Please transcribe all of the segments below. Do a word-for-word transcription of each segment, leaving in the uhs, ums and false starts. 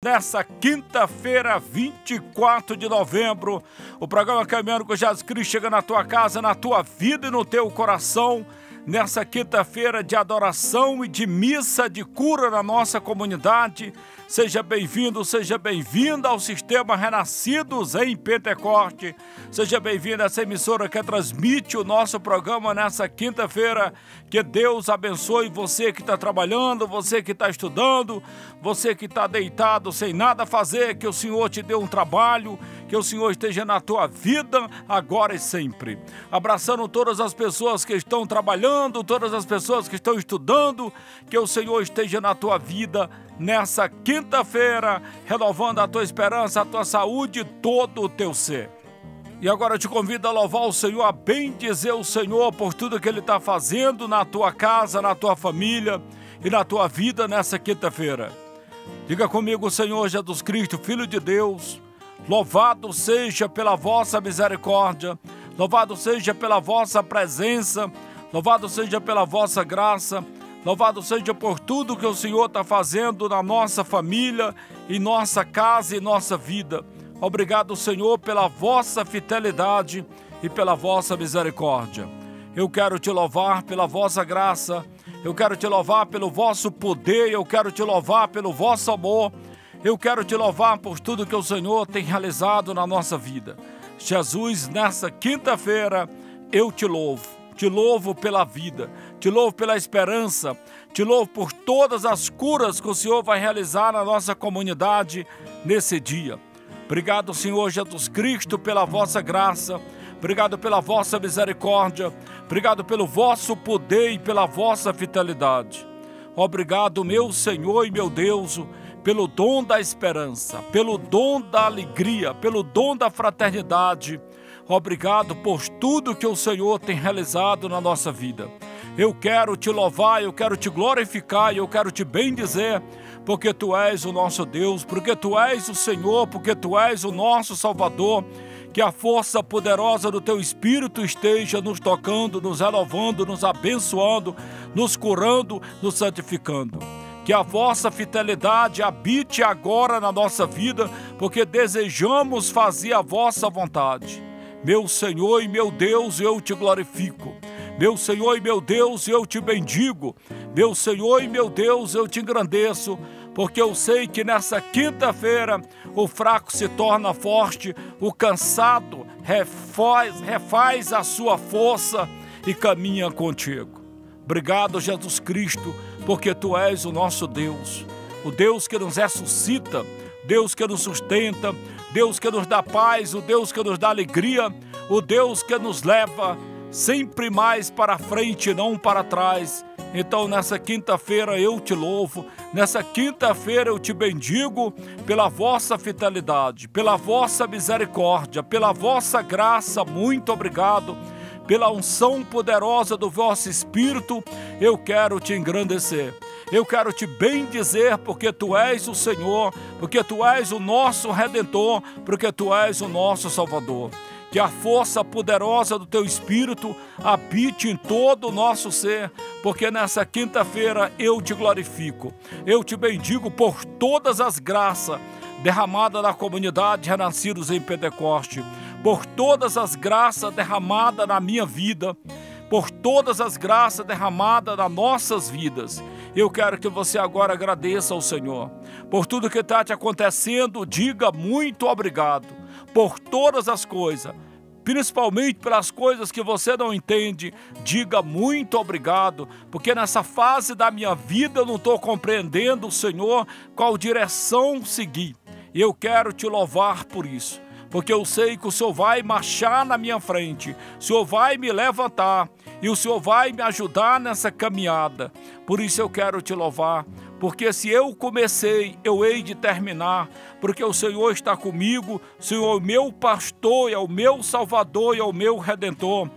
nessa quinta-feira, vinte e quatro de novembro. O programa Caminhando com Jesus Cristo chega na tua casa, na tua vida e no teu coração. Nessa quinta-feira de adoração e de missa de cura na nossa comunidade. Seja bem-vindo, seja bem-vinda ao Sistema Renascidos em Pentecoste. Seja bem-vindo a essa emissora que transmite o nosso programa nessa quinta-feira. Que Deus abençoe você que está trabalhando, você que está estudando, você que está deitado sem nada a fazer. Que o Senhor te dê um trabalho, que o Senhor esteja na tua vida agora e sempre. Abraçando todas as pessoas que estão trabalhando, todas as pessoas que estão estudando, que o Senhor esteja na tua vida nessa quinta-feira, renovando a tua esperança, a tua saúde, todo o teu ser. E agora eu te convido a louvar o Senhor, a bendizer o Senhor por tudo que Ele está fazendo na tua casa, na tua família e na tua vida nessa quinta-feira. Diga comigo: Senhor Jesus Cristo, Filho de Deus, louvado seja pela vossa misericórdia, louvado seja pela vossa presença, louvado seja pela vossa graça, louvado seja por tudo que o Senhor está fazendo na nossa família, em nossa casa e nossa vida. Obrigado, Senhor, pela vossa fidelidade e pela vossa misericórdia. Eu quero te louvar pela vossa graça, eu quero te louvar pelo vosso poder, eu quero te louvar pelo vosso amor, eu quero te louvar por tudo que o Senhor tem realizado na nossa vida. Jesus, nessa quinta-feira, eu te louvo. Te louvo pela vida, te louvo pela esperança, te louvo por todas as curas que o Senhor vai realizar na nossa comunidade nesse dia. Obrigado, Senhor Jesus Cristo, pela vossa graça, obrigado pela vossa misericórdia, obrigado pelo vosso poder e pela vossa fidelidade. Obrigado, meu Senhor e meu Deus, pelo dom da esperança, pelo dom da alegria, pelo dom da fraternidade. Obrigado por tudo que o Senhor tem realizado na nossa vida. Eu quero te louvar, eu quero te glorificar, eu quero te bendizer, porque Tu és o nosso Deus, porque Tu és o Senhor, porque Tu és o nosso Salvador. Que a força poderosa do Teu Espírito esteja nos tocando, nos renovando, nos abençoando, nos curando, nos santificando. Que a vossa fidelidade habite agora na nossa vida, porque desejamos fazer a vossa vontade. Meu Senhor e meu Deus, eu te glorifico. Meu Senhor e meu Deus, eu te bendigo. Meu Senhor e meu Deus, eu te engrandeço, porque eu sei que nessa quinta-feira o fraco se torna forte, o cansado refaz, refaz a sua força e caminha contigo. Obrigado, Jesus Cristo, porque Tu és o nosso Deus, o Deus que nos ressuscita, Deus que nos sustenta, Deus que nos dá paz, o Deus que nos dá alegria, o Deus que nos leva sempre mais para frente e não para trás. Então nessa quinta-feira eu te louvo, nessa quinta-feira eu te bendigo pela vossa fidelidade, pela vossa misericórdia, pela vossa graça. Muito obrigado. Pela unção poderosa do vosso Espírito, eu quero te engrandecer. Eu quero te bendizer, porque Tu és o Senhor, porque Tu és o nosso Redentor, porque Tu és o nosso Salvador. Que a força poderosa do Teu Espírito habite em todo o nosso ser, porque nessa quinta-feira eu te glorifico. Eu te bendigo por todas as graças derramadas na comunidade Renascidos em Pentecoste, por todas as graças derramadas na minha vida, por todas as graças derramadas nas nossas vidas. Eu quero que você agora agradeça ao Senhor por tudo que está te acontecendo. Diga muito obrigado por todas as coisas, principalmente pelas coisas que você não entende. Diga muito obrigado, porque nessa fase da minha vida eu não estou compreendendo, Senhor, qual direção seguir. E eu quero te louvar por isso, porque eu sei que o Senhor vai marchar na minha frente, o Senhor vai me levantar e o Senhor vai me ajudar nessa caminhada. Por isso eu quero te louvar, porque se eu comecei, eu hei de terminar, porque o Senhor está comigo, o Senhor é o meu pastor, é o meu Salvador e é o meu Redentor.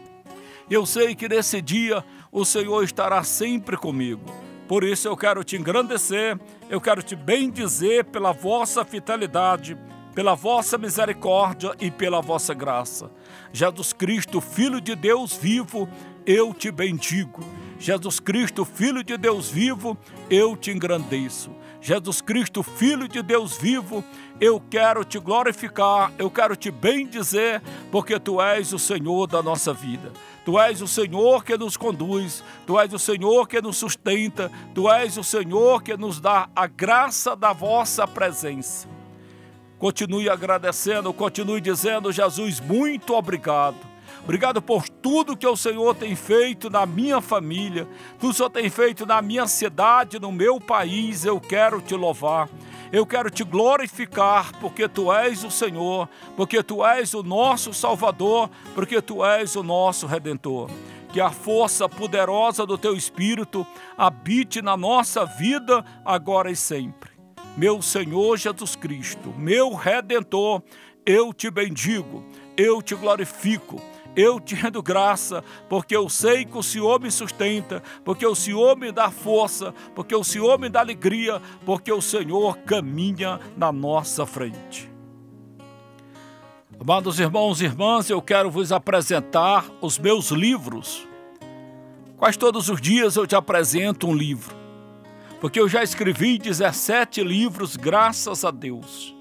Eu sei que nesse dia o Senhor estará sempre comigo. Por isso eu quero te engrandecer, eu quero te bendizer pela vossa fidelidade, pela vossa misericórdia e pela vossa graça. Jesus Cristo, Filho de Deus vivo, eu te bendigo. Jesus Cristo, Filho de Deus vivo, eu te engrandeço. Jesus Cristo, Filho de Deus vivo, eu quero te glorificar, eu quero te bendizer, porque Tu és o Senhor da nossa vida. Tu és o Senhor que nos conduz, Tu és o Senhor que nos sustenta, Tu és o Senhor que nos dá a graça da vossa presença. Continue agradecendo, continue dizendo: Jesus, muito obrigado. Obrigado por tudo que o Senhor tem feito na minha família, tudo que o Senhor tem feito na minha cidade, no meu país. Eu quero te louvar, eu quero te glorificar, porque Tu és o Senhor, porque Tu és o nosso Salvador, porque Tu és o nosso Redentor. Que a força poderosa do Teu Espírito habite na nossa vida agora e sempre. Meu Senhor Jesus Cristo, meu Redentor, eu te bendigo, eu te glorifico, eu te rendo graça, porque eu sei que o Senhor me sustenta, porque o Senhor me dá força, porque o Senhor me dá alegria, porque o Senhor caminha na nossa frente. Amados irmãos e irmãs, eu quero vos apresentar os meus livros. Quase todos os dias eu te apresento um livro, porque eu já escrevi dezessete livros, graças a Deus.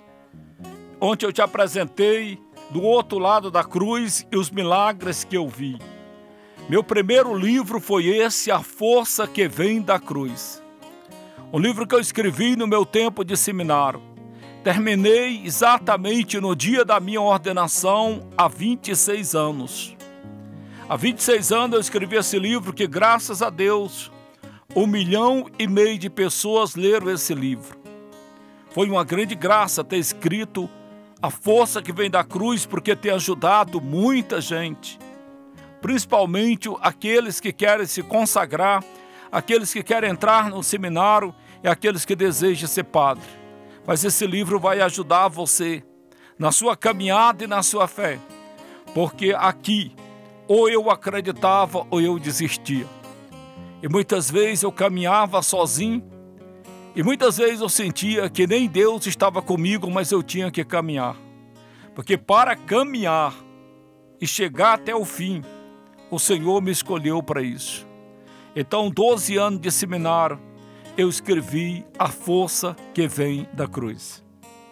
Ontem eu te apresentei Do Outro Lado da Cruz e os milagres que eu vi. Meu primeiro livro foi esse, A Força que Vem da Cruz. Um livro que eu escrevi no meu tempo de seminário. Terminei exatamente no dia da minha ordenação, há vinte e seis anos. Há vinte e seis anos eu escrevi esse livro que, graças a Deus, um milhão e meio de pessoas leram esse livro. Foi uma grande graça ter escrito A Força que Vem da Cruz, porque tem ajudado muita gente, principalmente aqueles que querem se consagrar, aqueles que querem entrar no seminário e aqueles que desejam ser padre. Mas esse livro vai ajudar você na sua caminhada e na sua fé, porque aqui ou eu acreditava ou eu desistia. E muitas vezes eu caminhava sozinho, e muitas vezes eu sentia que nem Deus estava comigo, mas eu tinha que caminhar. Porque para caminhar e chegar até o fim, o Senhor me escolheu para isso. Então, doze anos de seminário, eu escrevi A Força que Vem da Cruz.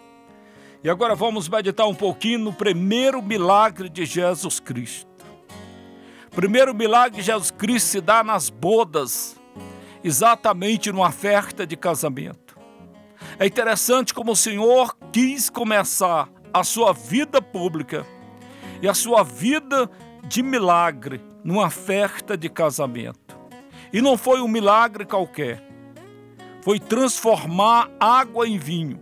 E agora vamos meditar um pouquinho no primeiro milagre de Jesus Cristo. O primeiro milagre de Jesus Cristo se dá nas bodas, exatamente numa festa de casamento. É interessante como o Senhor quis começar a sua vida pública e a sua vida de milagre numa festa de casamento. E não foi um milagre qualquer, foi transformar água em vinho.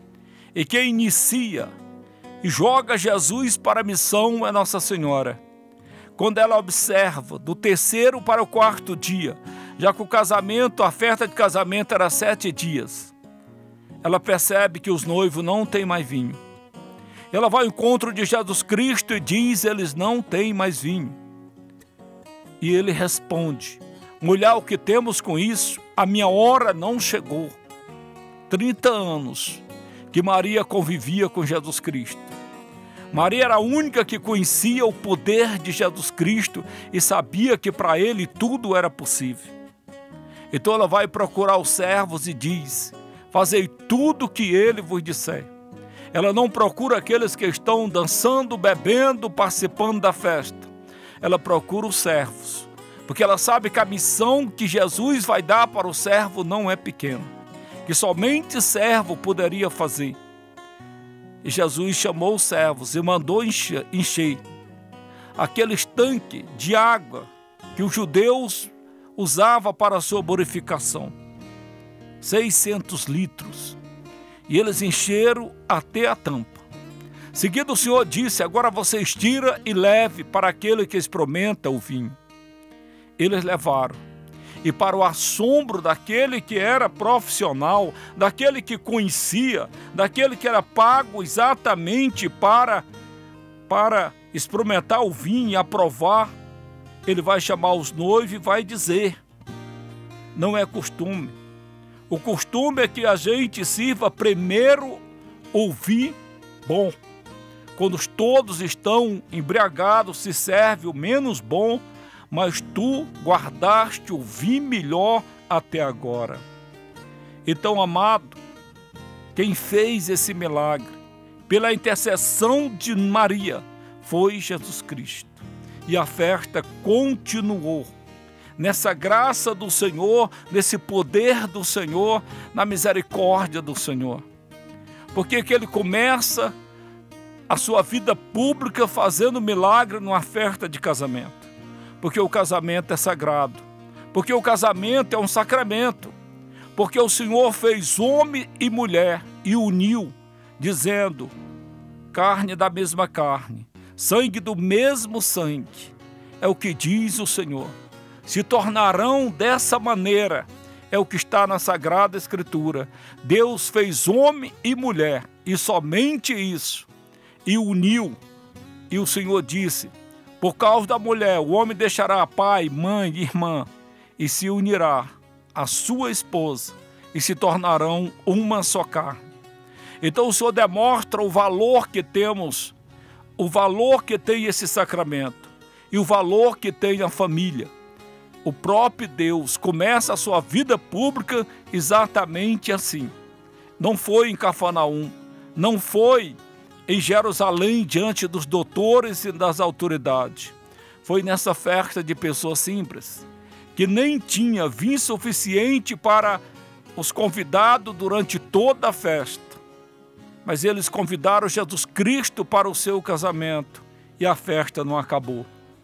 E quem inicia e joga Jesus para a missão é Nossa Senhora. Quando ela observa do terceiro para o quarto dia, já que o casamento, a festa de casamento era sete dias, ela percebe que os noivos não têm mais vinho. Ela vai ao encontro de Jesus Cristo e diz: eles não têm mais vinho. E ele responde: mulher, o que temos com isso? A minha hora não chegou. trinta anos que Maria convivia com Jesus Cristo. Maria era a única que conhecia o poder de Jesus Cristo e sabia que para ele tudo era possível. Então ela vai procurar os servos e diz: fazei tudo o que ele vos disser. Ela não procura aqueles que estão dançando, bebendo, participando da festa. Ela procura os servos, porque ela sabe que a missão que Jesus vai dar para o servo não é pequena, que somente servo poderia fazer. E Jesus chamou os servos e mandou encher, encher aquele estanque de água que os judeus usavam para a sua purificação. seiscentos litros. E eles encheram até a tampa. Seguido o Senhor disse: agora vocês tira e leve para aquele que experimenta o vinho. Eles levaram. E para o assombro daquele que era profissional, daquele que conhecia, daquele que era pago exatamente para, para experimentar o vinho e aprovar, ele vai chamar os noivos e vai dizer: não é costume. O costume é que a gente sirva primeiro o vinho bom. Quando todos estão embriagados, se serve o menos bom, mas tu guardaste o vinho melhor até agora. Então, amado, quem fez esse milagre, pela intercessão de Maria, foi Jesus Cristo. E a festa continuou nessa graça do Senhor, nesse poder do Senhor, na misericórdia do Senhor. Porque que ele começa a sua vida pública fazendo milagre numa festa de casamento. Porque o casamento é sagrado. Porque o casamento é um sacramento. Porque o Senhor fez homem e mulher e uniu, dizendo: carne da mesma carne, sangue do mesmo sangue. É o que diz o Senhor. Se tornarão dessa maneira, é o que está na Sagrada Escritura. Deus fez homem e mulher, e somente isso, e uniu. E o Senhor disse: por causa da mulher, o homem deixará pai, mãe, irmã, e se unirá à sua esposa, e se tornarão uma só carne. Então o Senhor demonstra o valor que temos, o valor que tem esse sacramento, e o valor que tem a família. O próprio Deus começa a sua vida pública exatamente assim. Não foi em Cafarnaum, não foi em Jerusalém diante dos doutores e das autoridades. Foi nessa festa de pessoas simples, que nem tinha vinho suficiente para os convidados durante toda a festa. Mas eles convidaram Jesus Cristo para o seu casamento e a festa não acabou.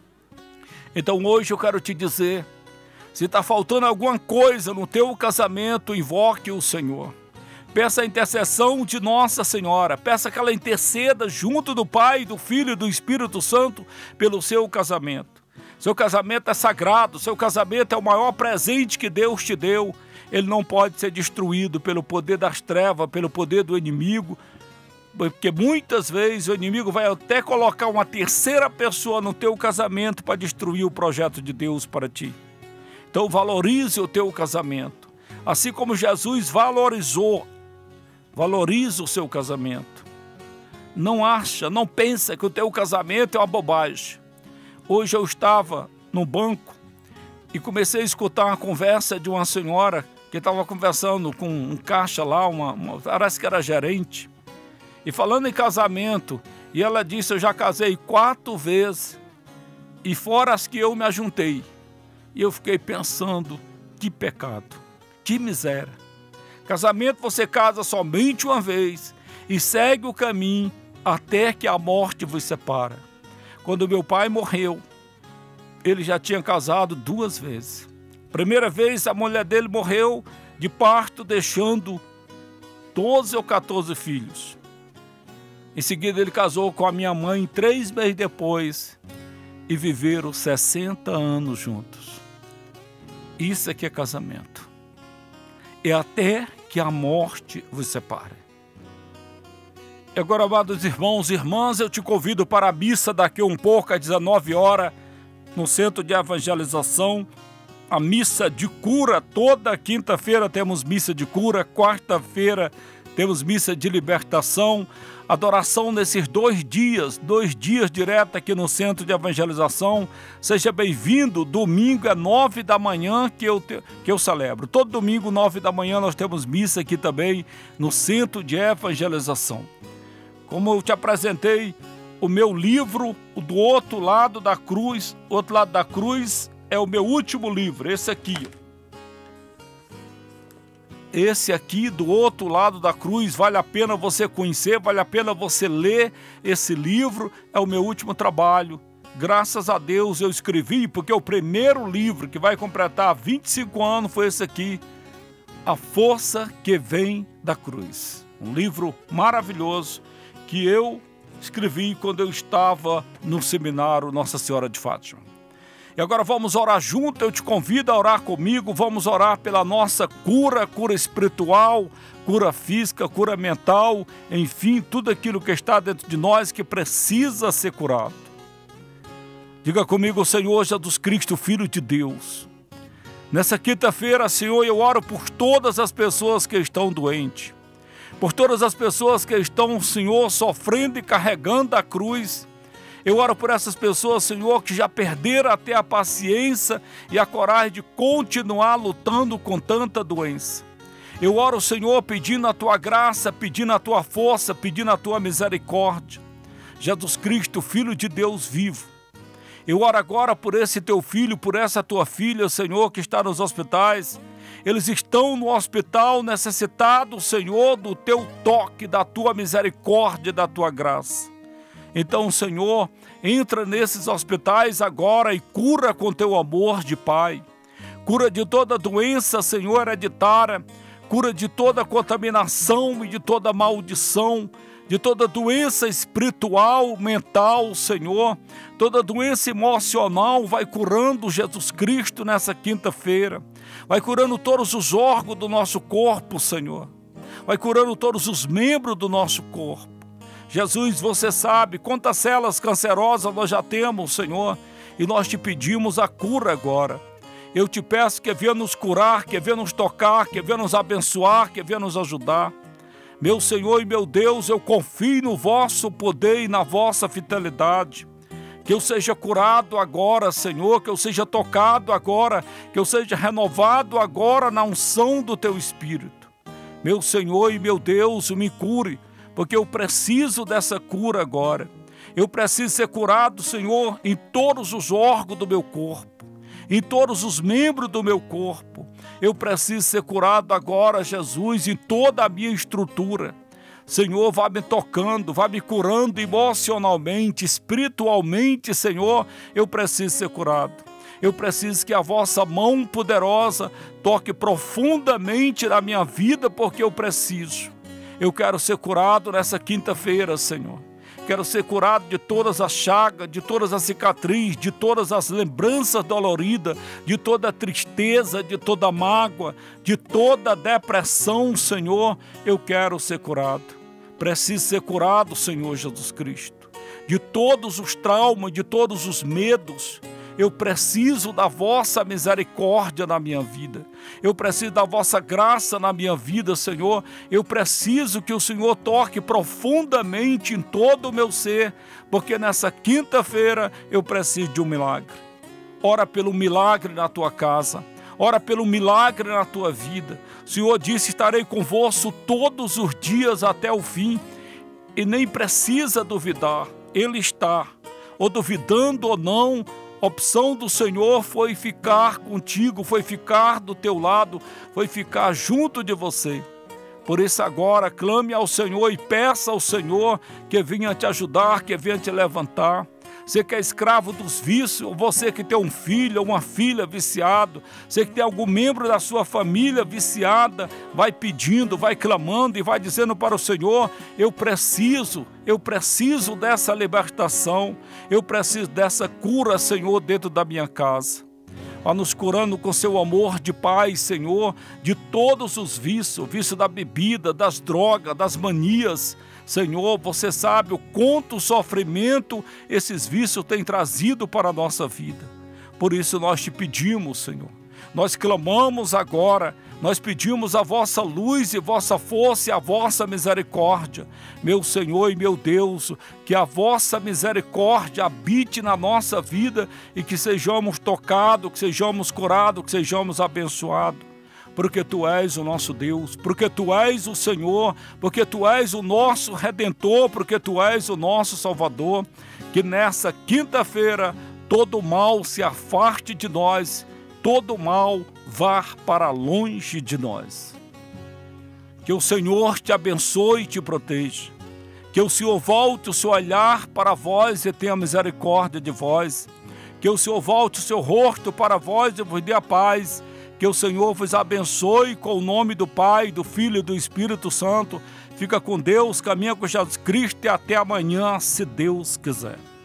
Então hoje eu quero te dizer, se está faltando alguma coisa no teu casamento, invoque o Senhor. Peça a intercessão de Nossa Senhora, peça que ela interceda junto do Pai, do Filho e do Espírito Santo pelo seu casamento. Seu casamento é sagrado, seu casamento é o maior presente que Deus te deu. Ele não pode ser destruído pelo poder das trevas, pelo poder do inimigo, porque muitas vezes o inimigo vai até colocar uma terceira pessoa no teu casamento para destruir o projeto de Deus para ti. Então valorize o teu casamento, assim como Jesus valorizou, valorize o seu casamento. Não acha, não pensa que o teu casamento é uma bobagem. Hoje eu estava no banco e comecei a escutar uma conversa de uma senhora que estava conversando com um caixa lá, uma, uma, parece que era gerente, e falando em casamento, e ela disse: eu já casei quatro vezes, e fora as que eu me ajuntei. E eu fiquei pensando, que pecado, que miséria. Casamento você casa somente uma vez e segue o caminho até que a morte vos separa. Quando meu pai morreu, ele já tinha casado duas vezes. Primeira vez a mulher dele morreu de parto, deixando doze ou quatorze filhos. Em seguida ele casou com a minha mãe três meses depois e viveram sessenta anos juntos. Isso é que é casamento. É até que a morte vos separe. E agora, amados irmãos e irmãs, eu te convido para a missa daqui um pouco, às dezenove horas, no Centro de Evangelização, a missa de cura. Toda quinta-feira temos missa de cura, quarta-feira temos missa de libertação, adoração nesses dois dias, dois dias direto aqui no Centro de Evangelização. Seja bem-vindo. Domingo é nove da manhã que eu, te, que eu celebro. Todo domingo, nove da manhã, nós temos missa aqui também no Centro de Evangelização. Como eu te apresentei, o meu livro, o do outro lado da cruz, o outro lado da cruz é o meu último livro, esse aqui. Esse aqui, do outro lado da cruz, vale a pena você conhecer, vale a pena você ler esse livro, é o meu último trabalho. Graças a Deus eu escrevi, porque o primeiro livro que vai completar vinte e cinco anos foi esse aqui, A Força que Vem da Cruz. Um livro maravilhoso que eu escrevi quando eu estava no seminário Nossa Senhora de Fátima. E agora vamos orar junto, eu te convido a orar comigo, vamos orar pela nossa cura, cura espiritual, cura física, cura mental, enfim, tudo aquilo que está dentro de nós que precisa ser curado. Diga comigo: Senhor Jesus Cristo, Filho de Deus, nessa quinta-feira, Senhor, eu oro por todas as pessoas que estão doentes, por todas as pessoas que estão, Senhor, sofrendo e carregando a cruz. Eu oro por essas pessoas, Senhor, que já perderam até a paciência e a coragem de continuar lutando com tanta doença. Eu oro, Senhor, pedindo a tua graça, pedindo a tua força, pedindo a tua misericórdia. Jesus Cristo, Filho de Deus vivo. Eu oro agora por esse teu filho, por essa tua filha, Senhor, que está nos hospitais. Eles estão no hospital necessitados, Senhor, do teu toque, da tua misericórdia, da tua graça. Então, Senhor, entra nesses hospitais agora e cura com teu amor de Pai. Cura de toda doença, Senhor, hereditária. Cura de toda contaminação e de toda maldição, de toda doença espiritual, mental, Senhor. Toda doença emocional vai curando Jesus Cristo nessa quinta-feira. Vai curando todos os órgãos do nosso corpo, Senhor. Vai curando todos os membros do nosso corpo. Jesus, você sabe quantas células cancerosas nós já temos, Senhor, e nós te pedimos a cura agora. Eu te peço que venha nos curar, que venha nos tocar, que venha nos abençoar, que venha nos ajudar. Meu Senhor e meu Deus, eu confio no vosso poder e na vossa fidelidade. Que eu seja curado agora, Senhor, que eu seja tocado agora, que eu seja renovado agora na unção do teu Espírito. Meu Senhor e meu Deus, me cure, porque eu preciso dessa cura agora. Eu preciso ser curado, Senhor, em todos os órgãos do meu corpo, em todos os membros do meu corpo. Eu preciso ser curado agora, Jesus, em toda a minha estrutura. Senhor, vá me tocando, vá me curando emocionalmente, espiritualmente, Senhor, eu preciso ser curado. Eu preciso que a vossa mão poderosa toque profundamente na minha vida, porque eu preciso. Eu quero ser curado nessa quinta-feira, Senhor. Quero ser curado de todas as chagas, de todas as cicatrizes, de todas as lembranças doloridas, de toda a tristeza, de toda a mágoa, de toda a depressão, Senhor. Eu quero ser curado. Preciso ser curado, Senhor Jesus Cristo. De todos os traumas, de todos os medos. Eu preciso da vossa misericórdia na minha vida. Eu preciso da vossa graça na minha vida, Senhor. Eu preciso que o Senhor toque profundamente em todo o meu ser, porque nessa quinta-feira eu preciso de um milagre. Ora pelo milagre na tua casa. Ora pelo milagre na tua vida. O Senhor disse, estarei convosco todos os dias até o fim. E nem precisa duvidar. Ele está. Ou duvidando ou não, a opção do Senhor foi ficar contigo, foi ficar do teu lado, foi ficar junto de você. Por isso agora clame ao Senhor e peça ao Senhor que venha te ajudar, que venha te levantar. Você que é escravo dos vícios, você que tem um filho ou uma filha viciado, você que tem algum membro da sua família viciada, vai pedindo, vai clamando e vai dizendo para o Senhor, eu preciso, eu preciso dessa libertação, eu preciso dessa cura, Senhor, dentro da minha casa. Vá nos curando com seu amor de Pai, Senhor, de todos os vícios, o vício da bebida, das drogas, das manias. Senhor, você sabe o quanto sofrimento esses vícios têm trazido para a nossa vida. Por isso nós te pedimos, Senhor, nós clamamos agora, nós pedimos a vossa luz e vossa força e a vossa misericórdia. Meu Senhor e meu Deus, que a vossa misericórdia habite na nossa vida e que sejamos tocados, que sejamos curados, que sejamos abençoados. Porque Tu és o nosso Deus, porque Tu és o Senhor, porque Tu és o nosso Redentor, porque Tu és o nosso Salvador. Que nessa quinta-feira todo mal se afaste de nós, todo mal vá para longe de nós. Que o Senhor te abençoe e te proteja. Que o Senhor volte o seu olhar para vós e tenha misericórdia de vós. Que o Senhor volte o seu rosto para vós e vos dê a paz. Que o Senhor vos abençoe com o nome do Pai, do Filho e do Espírito Santo. Fica com Deus, caminha com Jesus Cristo e até amanhã, se Deus quiser.